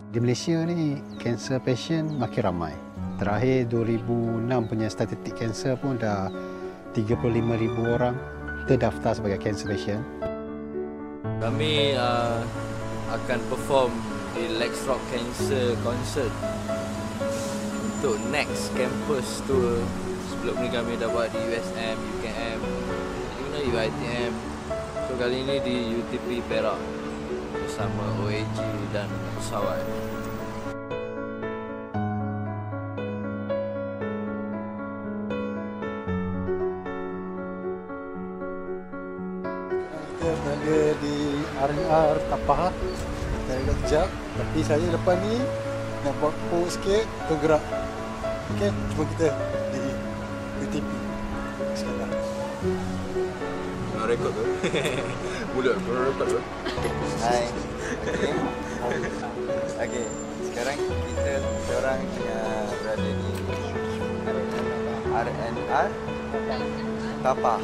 Di Malaysia ni, cancer patient makin ramai. Terakhir 2006 punya statistik kanser pun dah 35,000 orang terdaftar sebagai cancer patient. Kami akan perform di Lex Rock Cancer Concert untuk next campus tour. Sebelum ni kami dah buat di USM, UKM, UiTM. So kali ini di UTP Perak bersama OAG dan pesawat. Kita berada di R&R Tapah. Saya agak kejap, tapi saya lepas ni nak buat pose sikit, tergerak. Okey, cuma kita di UTP sekarang. Nak rekod tu? Mulut, nak rekod tu? Hai. Okey, sekarang kita seorang tengah berada di R&R Tapah.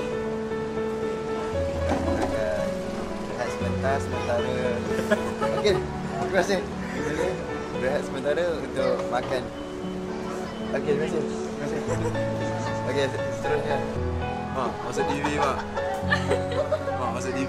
Kita akan rehat sebentar sementara. Okey, terima kasih. Rehat sementara untuk makan. Okey, terima kasih. Terima kasih. Okey, seterusnya. Mak, masuk TV, Mak. Mak, masuk TV.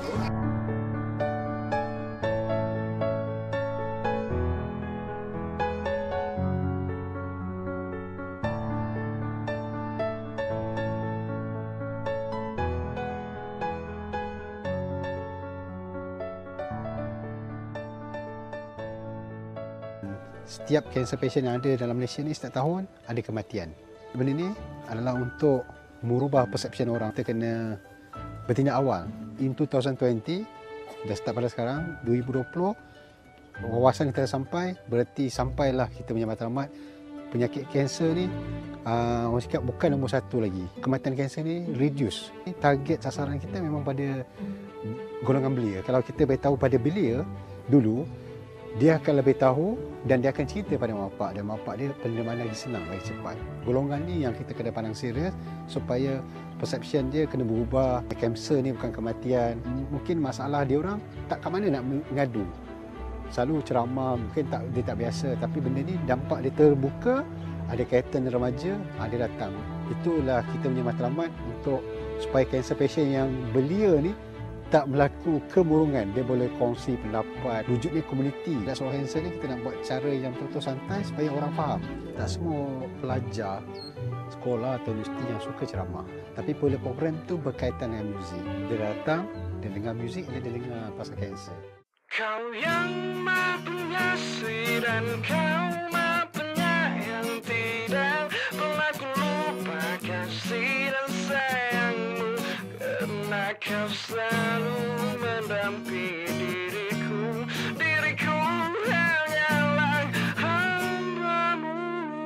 Setiap cancer patient yang ada dalam Malaysia ni setiap tahun ada kematian. Benda ni adalah untuk merubah persepsi orang. Kita kena bertindak awal. In 2020, dah start pada sekarang, 2020, wawasan kita dah sampai, berarti sampailah kita punya matlamat. Penyakit kanser ni, orang cakap bukan nombor satu lagi. Kematian kanser ni reduce. Target sasaran kita memang pada golongan belia. Kalau kita beritahu pada belia dulu, dia akan lebih tahu dan dia akan cerita pada mak bapak, dan mak bapak dia penerimaan lagi senang, lagi cepat. Golongan ni yang kita kena pandang serius supaya perception dia kena berubah. Kanser ni bukan kematian. Mungkin masalah dia orang tak kat mana nak mengadu. Selalu ceramah, mungkin dia tak biasa, tapi benda ni dampak dia terbuka, ada kaitan remaja, dia datang. Itulah kita punya matlamat untuk supaya kanser patient yang belia ni tak berlaku kemurungan. Dia boleh kongsi pendapat. Wujudnya komuniti. That's why cancer ni kita nak buat cara yang betul-betul santai supaya orang faham. Tak semua pelajar sekolah atau universiti yang suka ceramah. Tapi program tu berkaitan dengan muzik. Dia datang, dia dengar muzik, dia dengar pasal kanser. Kau yang maha pengasih dan kau maha penyayang, tidak pernah ku lupa kasih dan sayangmu, karena kau selalu mendampingi diriku hanyalah hambamu.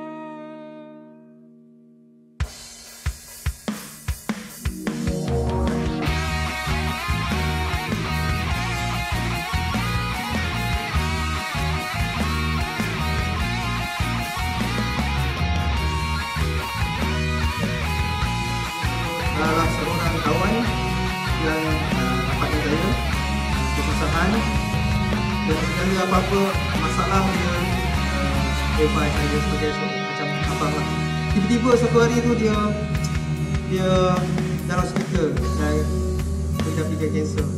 Salah seorang kawan yang dapatkan saya kesusahan, dan sekali apa-apa masalah dia advice saya sebagai macam abang lah. Tiba-tiba satu hari tu dia dalam hospital dan mendapat kanser.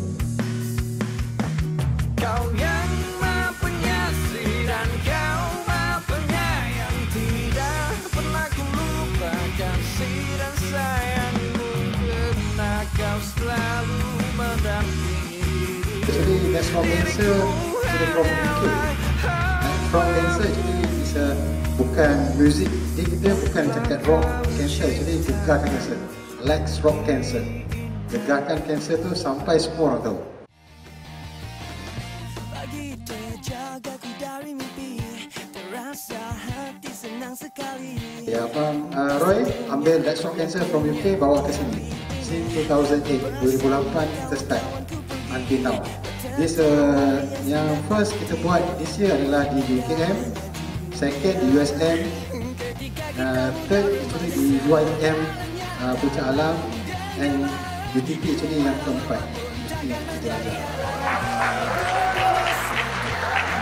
Kau yang maha pengasih dan kau maha penyayang, tidak pernah ku lupa kasih dan sayangmu, karena kau selalu mendampingi. Actually, that's from cancer to the from UK. From cancer actually bisa bukan muzik. Jadi kita bukan cakap rock cancer, jadi gegarkan cancer. Lex Rock Cancer. Gegarkan cancer tu sampai semua orang tahu. Pagi terjaga ku dari mimpi, terasa hati senang sekali. Ya, Abang Roy ambil Lex Rock Cancer from UK bawa ke sini. Since 2008, 2008 kita start until now. This yang first kita buat this year adalah di UKM, second di USM, third actually di UiTM Puncak Alam, and UTP actually yang keempat. Mesti kita ajar.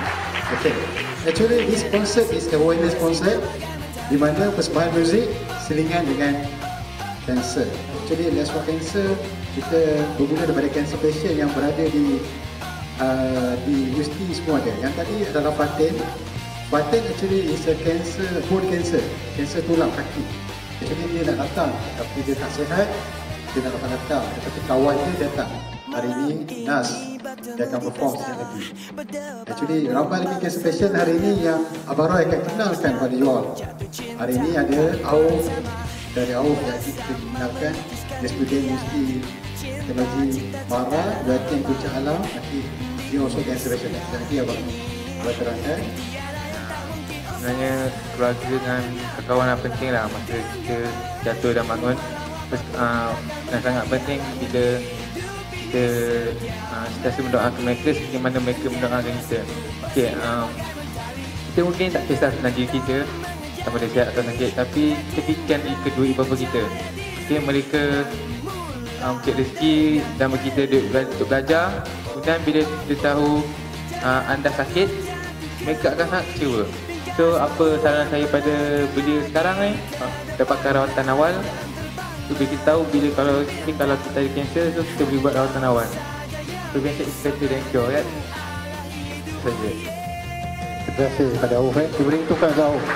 Okay. Actually, this concert is awareness concert di mana persembahan muzik selingan dengan kanser. Actually, Let's Rock Cancer kita bermula daripada cancer patient yang berada di UST semua ada. Yang tadi adalah Fatin. Fatin actually is a cancer, bone cancer, cancer tulang kaki. Actually dia nak datang tapi dia tak sihat, dia nak datang. Tetapi kawan dia datang. Hari ini Nas dia akan perform sekali lagi. Actually ramai lagi cancer patient hari ini yang Abang Roy akan kenalkan pada you all. Hari ini ada Auf, dari Auf yang kita kenalkan, dia student UST Teknologi Mara, Latihan Puncak Alam. Nanti dia also cancer patient. Nanti Abang terangkan. Sebenarnya keluarga dengan kawan penting lah masa kita jatuh dan bangun. Dan sangat penting bila kita sentiasa mendoakan mereka seperti mana mereka mendoakan kita. Okay, kita mungkin tak kisah tentang diri kita sama ada sihat atau sakit, tapi kita fikirkan kedua ibu bapa kita. Okay, mereka cek rezeki dan bagi kita duit untuk belajar. Kemudian bila dia tahu anda sakit, mereka akan sangat kecewa. So apa saran saya pada belia sekarang ni, dapatkan rawatan awal. So kita tahu bila kalau kita ada kanser, so kita boleh buat rawatan awal. Prevention is better than cure, kan? Saja. Terima kasih kepada Auf. Kita boleh tukar ke Auf.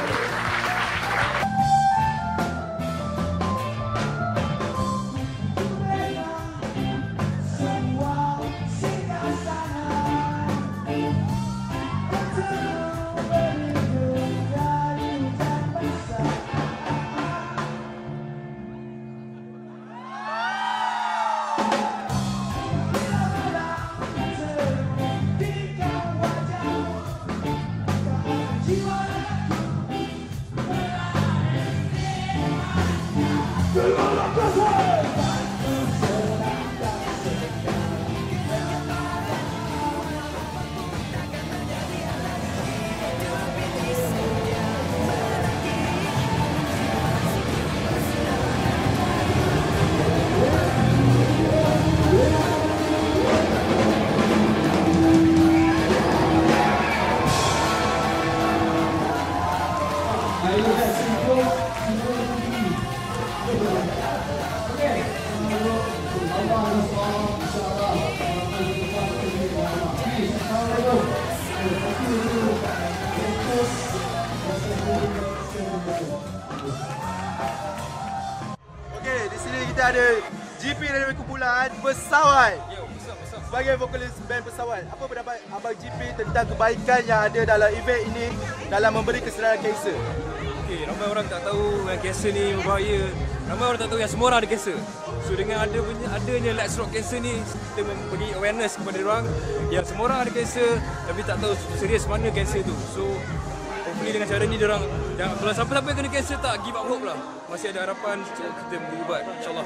Okey, di sini kita ada GP dari kumpulan Pesawat. Sebagai vokalis band Pesawat, apa pendapat Abang GP tentang kebaikan yang ada dalam event ini dalam memberi kesedaran kanser? Okey, ramai orang tak tahu yang kanser ni berbahaya. Ramai orang tak tahu yang semua orang ada kanser. So dengan adanya Let's Rock Cancer ni, kita memberi awareness kepada orang yang semua orang ada kanser tapi tak tahu serius mana kanser tu. So hopefully dengan cara ni diorang jangan, kalau siapa-siapa yang kena kanser tak give up hope lah. Masih ada harapan, kita berubat insyaAllah.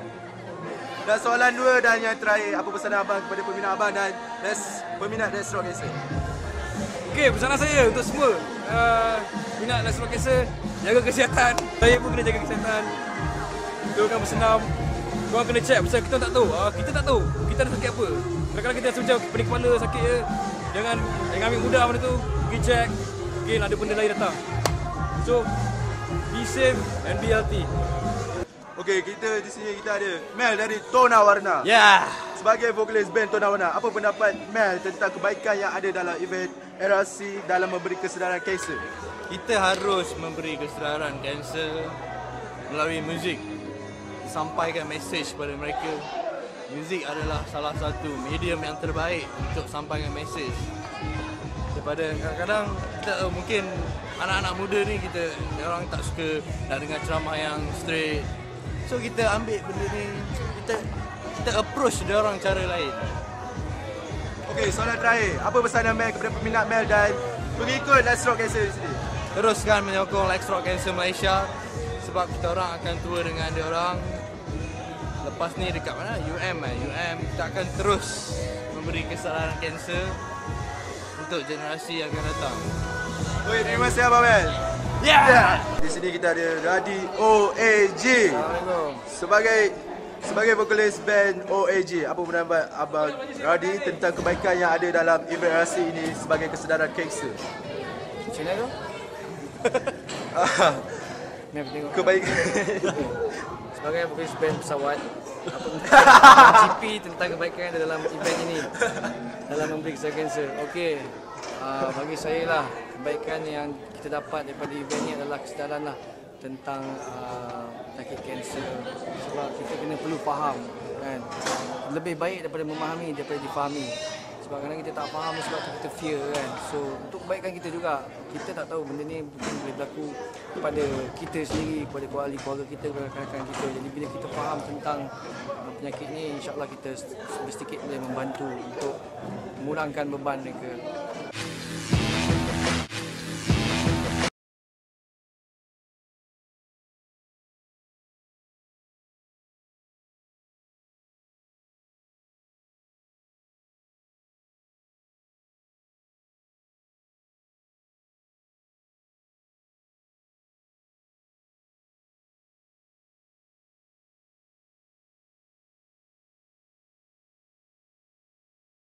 Dan soalan dua dan yang terakhir, apa pesanan abang kepada peminat abang dan peminat Let's Rock Cancer? Okey, pesanan saya untuk semua minat Let's Rock Cancer, jaga kesihatan. Saya pun kena jaga kesihatan. Itu kan bersenam. Korang kena check pasal kita tak tahu. Kita tak tahu kita ada sakit apa. Kadang-kadang kita rasa macam pening kepala sakit je. Jangan ambil mudah benda tu. Pergi check. Mungkin ada benda lain datang. So be safe and be healthy. Okey, kita di sini kita ada Mel dari Tona Warna. Yeah. Sebagai vokalis band Tona Warna, apa pendapat Mel tentang kebaikan yang ada dalam event RRC dalam memberi kesedaran kanser? Kita harus memberi kesedaran kanser melalui muzik. Sampaikan mesej kepada mereka. Muzik adalah salah satu medium yang terbaik untuk sampaikan mesej. Daripada kadang-kadang kita mungkin anak-anak muda ni orang tak suka nak dengar ceramah yang straight. So kita ambil benda ni, kita approach dia orang cara lain. Okey, soalan terakhir, apa pesanan Mel kepada peminat Mel dan pengikut Let's Rock Cancer di sini? Teruskan menyokong Let's Rock Cancer Malaysia sebab kita orang akan tour dengan dia orang. Lepas ni dekat mana? UM kita akan terus memberi kesedaran kanser untuk generasi yang akan datang. Okey, terima kasih Abang Mel. Yeah. Di sini kita ada Radi OAG. Assalamualaikum. Sebagai Sebagai vokalis band OAG, apa pendapat Abang Radi tentang kebaikan yang ada dalam event RC ini sebagai kesedaran kanser? Macam mana tu? Ni aku tengok. Kebaikan. Sebagai vokalis band pesawat, apa GP tentang kebaikan yang ada dalam event ini dalam memberi kesedaran kanser. Okey, bagi saya lah, kebaikan yang kita dapat daripada event ini adalah kesedaran lah tentang penyakit kanser. Sebab kita kena perlu faham kan, lebih baik daripada memahami daripada difahami. Sebab kadang kita tak faham sebab kita fear kan. So untuk kebaikan kita juga, kita tak tahu benda ni mungkin boleh berlaku kepada kita sendiri, kepada ahli keluarga kita, kepada rakan-rakan kita. Jadi bila kita faham tentang penyakit ni, insya-Allah kita sedikit boleh membantu untuk mengurangkan beban mereka.